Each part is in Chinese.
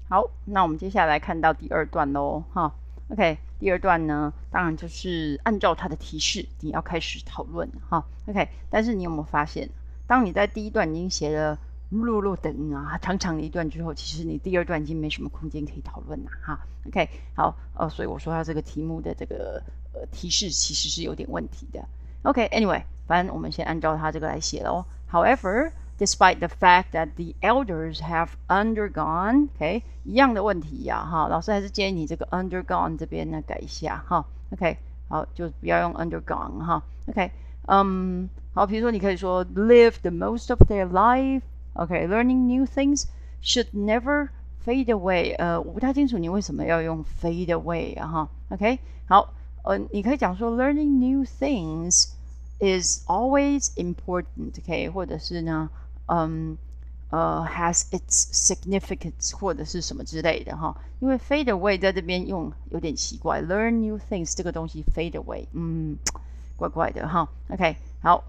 好，那我们接下来看到第二段喽，哈。OK，第二段呢，当然就是按照它的提示，你要开始讨论哈。OK，但是你有没有发现，当你在第一段已经写了路路等啊长长的一段之后，其实你第二段已经没什么空间可以讨论了哈。OK，好，所以我说它这个题目的这个提示其实是有点问题的。OK，anyway，反正我们先按照它这个来写喽。However，despite the fact that the elders have undergone， OK， 一样的问题呀，哈，老师还是建议你这个 undergone 这边呢改一下哈。OK， 好，就不要用 undergone 哈。OK，好，比如说你可以说 live the most of their life，OK，learning new things should never fade away。我不太清楚你为什么要用 fade away 啊哈。OK，好，你可以讲说 learning new things is always important，OK， 或者是呢，has its significance， 或者是什么之类的哈。因为 fade away 在这边用有点奇怪 ，learn new things 这个东西 fade away，怪怪的哈。OK， 好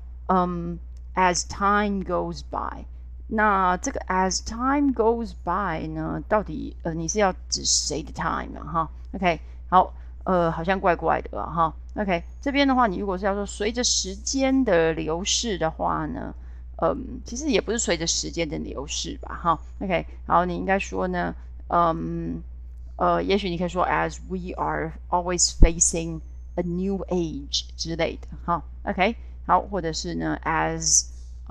，as time goes by， 那这个 as time goes by 呢，到底你是要指谁的 time 啊哈 ？OK， 好，好像怪怪的哈。OK， 这边的话，你如果是要说随着时间的流逝的话呢，其实也不是随着时间的流逝吧，哈。OK， 好，你应该说呢，也许你可以说 as we are always facing a new age 之类的，哈。OK， 好，或者是呢 as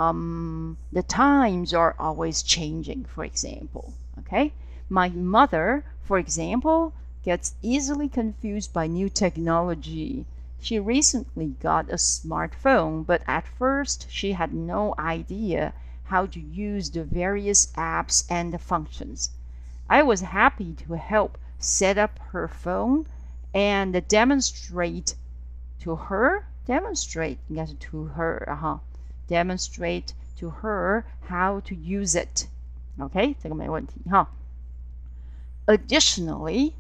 the times are always changing, for example. Okay, my mother, for example, gets easily confused by new technology. She recently got a smartphone, but at first she had no idea how to use the various apps and functions. I was happy to help set up her phone and demonstrate to her, demonstrate 应该是 to her 哈。Demonstrate to her how to use it. OK， 这个没问题哈。Additionally,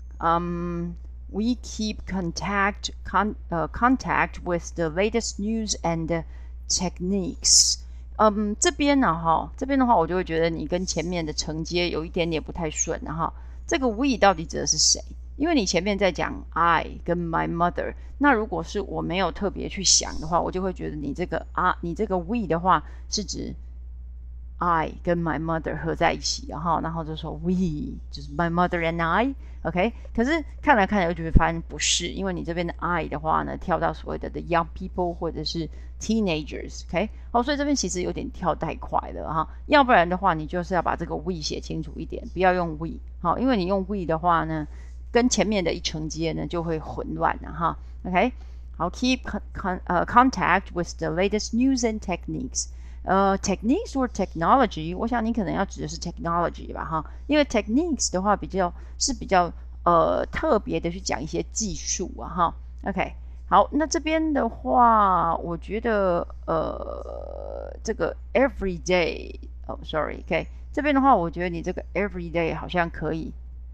we keep contact with the latest news and techniques. 这边呢哈，这边的话我就会觉得你跟前面的承接有一点点不太顺哈。这个 we 到底指的是谁？因为你前面在讲 I 跟 my mother， 那如果是我没有特别去想的话，我就会觉得你这个你这个 we 的话是指 I 跟 my mother 合在一起，然后就说 we 就是 my mother and I，OK， 可是看来看去就会发现不是，因为你这边的 I 的话呢，跳到所谓的 the young people 或者是 teenagers，OK， 好，所以这边其实有点跳太快了哈，要不然的话你就是要把这个 we 写清楚一点，不要用 we， 好，因为你用 we 的话呢，跟前面的一承接呢就会混乱了哈 ，OK， 好 ，keep contact with the latest news and techniques。techniques or technology， 我想你可能要指的是 technology 吧哈，因为 techniques 的话比较特别的去讲一些技术啊哈。OK， 好，那这边的话，我觉得这个 everyday， sorry，OK， 这边的话，我觉得你这个 everyday 好像可以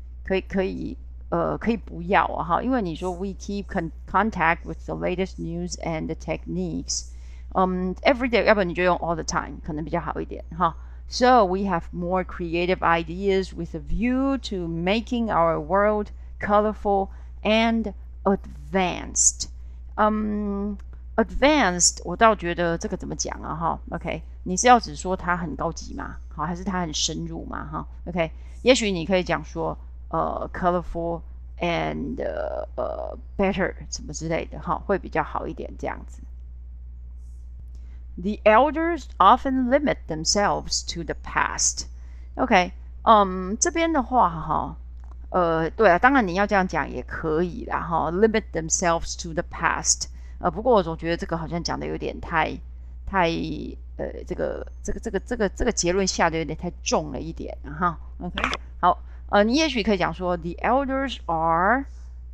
不要啊哈，因为你说 we keep contact with the latest news and the techniques。every day， 要不然你就用 all the time， 可能比较好一点哈。So we have more creative ideas with a view to making our world colorful and advanced. Advanced， 我倒觉得这个怎么讲啊哈 ？OK， 你是要只说它很高级吗？好，还是它很深入嘛？哈 ，OK， 也许你可以讲说colorful and better 什么之类的哈，会比较好一点这样子。The elders often limit themselves to the past. OK， 这边的话哈，对啊，当然你要这样讲也可以啦哈，limit themselves to the past。不过我总觉得这个好像讲的有点太这个结论下的有点太重了一点哈。OK， 好，你也许可以讲说 the elders are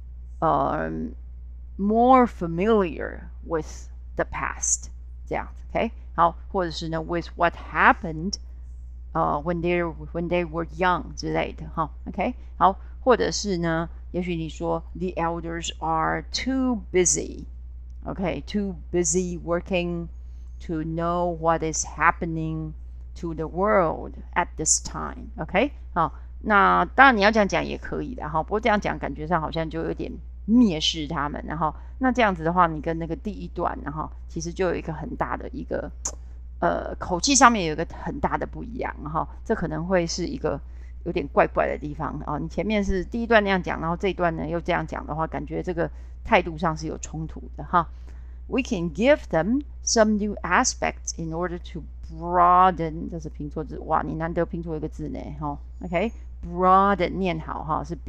more familiar with the past。这样子 ，OK， 好，或者是呢 with what happened， when they were young 之类的哈 ，OK， 好，或者是呢，也许你说 the elders are too busy，OK，too busy working to know what is happening to the world at this time，OK， 好， 那当然你要这样讲也可以的哈，不过这样讲感觉上好像就有点蔑视他们，然后那这样子的话，你跟那个第一段，然后其实就有一个很大的一个口气上面有一个很大的不一样哈，这可能会是一个有点怪怪的地方啊。你前面是第一段那样讲，然后这一段呢又这样讲的话，感觉这个态度上是有冲突的哈。We can give them some new aspects in order to broaden， 这是拼错字，哇，你难得拼错一个字呢哈。OK，broaden 念好哈，是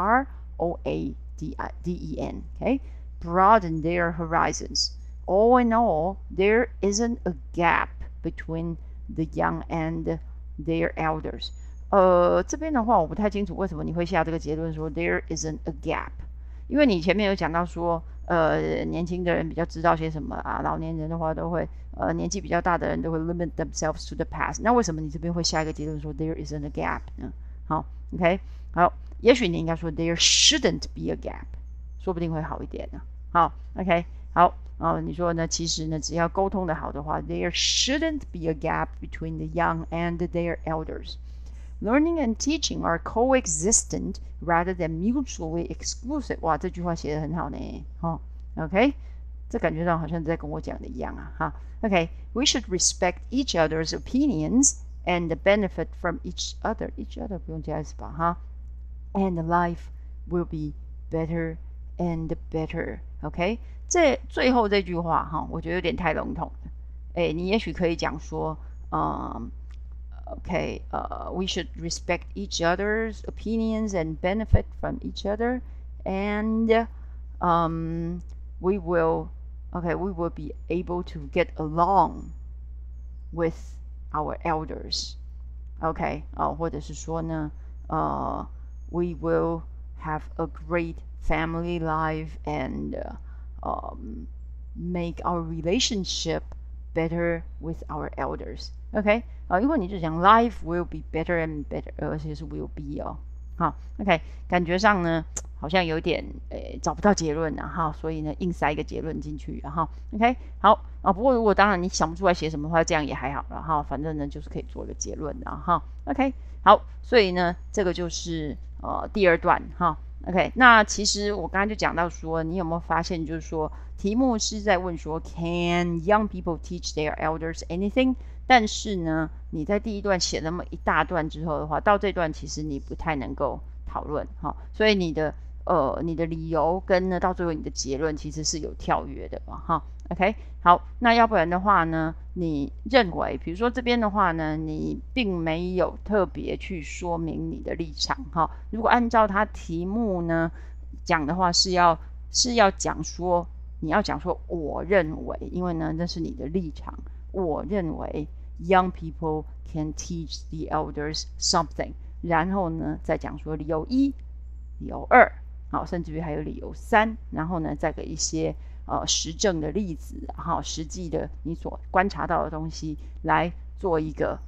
broaden，OK，broaden their horizons. All in all, there isn't a gap between the young and their elders. 这边的话我不太清楚为什么你会下这个结论说 there isn't a gap， 因为你前面有讲到说年轻的人比较知道些什么啊，老年人的话都会年纪比较大的人都会 limit themselves to the past， 那为什么你这边会下一个结论说 there isn't a gap 呢？好 OK， 好，也许你应该说 there shouldn't be a gap， 说不定会好一点呢。好 OK， 好，你说呢？其实呢，只要沟通的好的话 there shouldn't be a gap between the young and their elders. Learning and teaching are coexistent rather than mutually exclusive. 哇，这句话写得很好呢。OK， 这感觉上好像在跟我讲的一样啊。哈 OK， we should respect each other's opinions and benefit from each other. Each other 不用加 s 吧？哈 ，and life will be better and better. OK， 这最后这句话哈，我觉得有点太笼统了。你也许可以讲说，Okay, we should respect each other's opinions and benefit from each other, and we will be able to get along with our elders. Okay, 或者是说呢we will have a great family life and make our relationship better with our elders. OK， 因为你就讲 life will be better and better， 而且是 will be 哦。好 ，OK， 感觉上呢好像有点找不到结论啊哈，所以呢硬塞一个结论进去哈。OK， 好不过如果当然你想不出来写什么的话，这样也还好了哈，反正呢就是可以做一个结论的哈。OK， 好，所以呢这个就是第二段哈。OK， 那其实我刚才就讲到说，你有没有发现，就是说题目是在问说 ，Can young people teach their elders anything？ 但是呢，你在第一段写那么一大段之后的话，到这段其实你不太能够讨论哈，所以你的理由跟呢到最后你的结论其实是有跳跃的嘛哈。OK， 好，那要不然的话呢，你认为，比如说这边的话呢，你并没有特别去说明你的立场哈。如果按照它题目呢讲的话，是要讲说，你要讲说我认为，因为呢那是你的立场，我认为 young people can teach the elders something， 然后呢再讲说理由一、理由二，好，甚至于还有理由三，然后呢再给一些实证的例子，好，实际的你所观察到的东西来做一个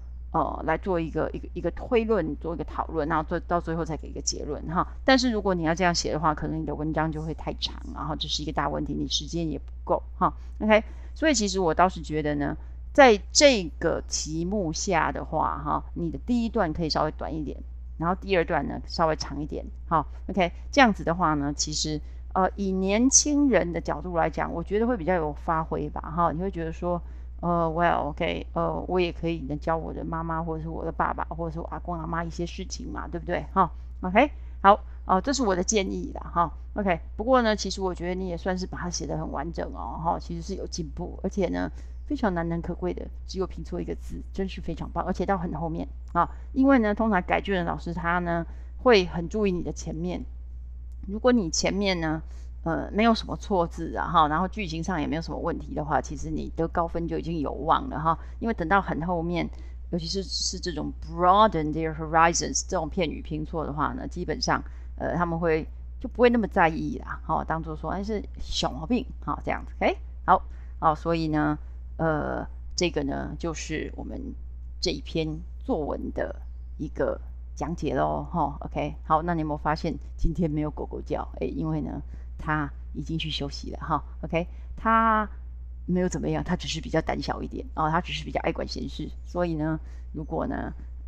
推论，做一个讨论，然后到最后再给一个结论哈。但是如果你要这样写的话，可能你的文章就会太长，然后这是一个大问题，你时间也不够哈。OK， 所以其实我倒是觉得呢，在这个题目下的话哈，你的第一段可以稍微短一点，然后第二段呢稍微长一点，好 ，OK， 这样子的话呢，其实以年轻人的角度来讲，我觉得会比较有发挥吧哈，你会觉得说。OK， 我也可以能教我的妈妈，或者是我的爸爸，或者是我阿公阿妈一些事情嘛，对不对？哈 ，OK， 好，这是我的建议啦，哈 ，OK。不过呢，其实我觉得你也算是把它写得很完整哦，哈，其实是有进步，而且呢，非常难能可贵的，只有拼错一个字，真是非常棒，而且到很后面啊，因为呢，通常改卷的老师他呢会很注意你的前面，如果你前面呢。没有什么错字啊哈，然后剧情上也没有什么问题的话，其实你得高分就已经有望了哈。因为等到很后面，尤其是这种 broaden their horizons 这种片语拼错的话呢，基本上他们会就不会那么在意啦，哈，当做说是小毛病，哈，这样子 ，OK， 好，所以呢，这个呢就是我们这一篇作文的一个讲解咯，哈 ，OK， 好，那你有没有发现今天没有狗狗叫？因为呢。他已经去休息了哈 ，OK， 他没有怎么样，他只是比较胆小一点他只是比较爱管闲事，所以呢，如果呢，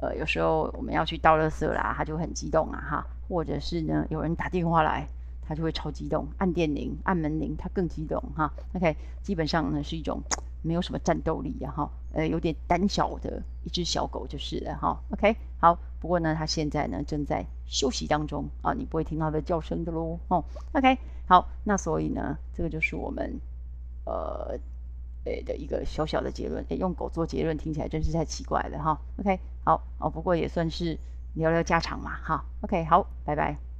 有时候我们要去倒垃圾啦，它就很激动啊哈，或者是呢有人打电话来，它就会超激动，按电铃、按门铃，它更激动哈。OK，基本上呢是一种没有什么战斗力啊哈，有点胆小的一只小狗就是了哈。OK，好，不过呢它现在呢正在休息当中啊，你不会听到它的叫声的咯哦。OK，好，那所以呢这个就是我们呃。的一个小小的结论，用狗做结论听起来真是太奇怪了哈。OK，好哦，不过也算是聊聊家常嘛哈。OK，好，拜拜。